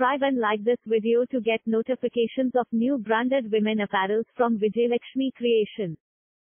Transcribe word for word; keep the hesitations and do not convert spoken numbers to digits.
subscribe and like this video to get notifications of new branded women apparels from Vijayalakshmi Creation.